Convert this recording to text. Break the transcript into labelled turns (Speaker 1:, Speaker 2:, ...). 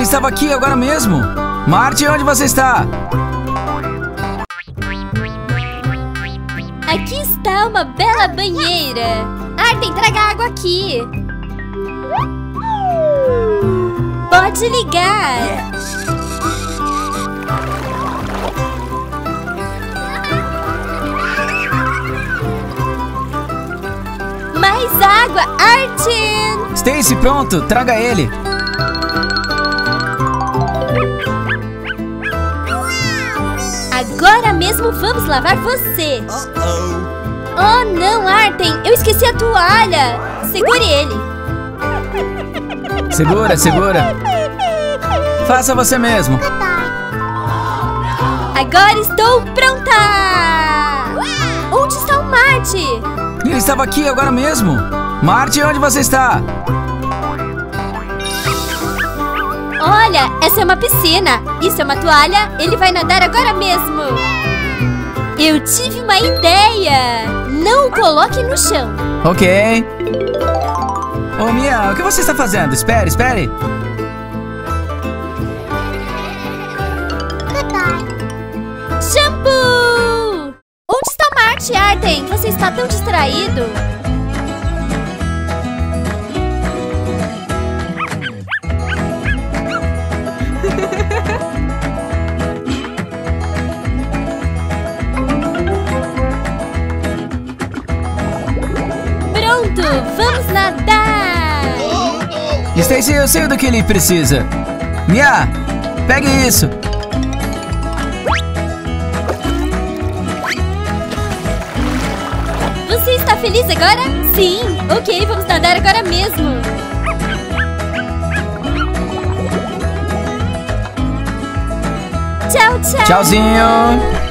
Speaker 1: estava aqui agora mesmo. Marty, onde você está?
Speaker 2: Aqui está uma bela banheira. Artem, traga água aqui. Pode ligar. Mais água, Artem!
Speaker 1: Stacy, pronto, traga ele.
Speaker 2: Agora mesmo vamos lavar você. Oh não, Artem, eu esqueci a toalha. Segure ele.
Speaker 1: Segura, segura. Faça você mesmo.
Speaker 2: Agora estou pronta. Onde está o Marty?
Speaker 1: Ele estava aqui agora mesmo. Marty, onde você está?
Speaker 2: Olha, essa é uma piscina. Isso é uma toalha. Ele vai nadar agora mesmo. Eu tive uma ideia. Não o coloque no chão.
Speaker 1: Ok. Ô, Mia, o que você está fazendo? Espere, espere.
Speaker 2: Shampoo! Onde está Marty, Artem? Você está tão distraído. Pronto, vamos nadar!
Speaker 1: Stacy, eu sei do que ele precisa. Mia, pegue isso.
Speaker 2: Você está feliz agora? Sim! Ok, vamos nadar agora mesmo! Tchau, tchau!
Speaker 1: Tchauzinho!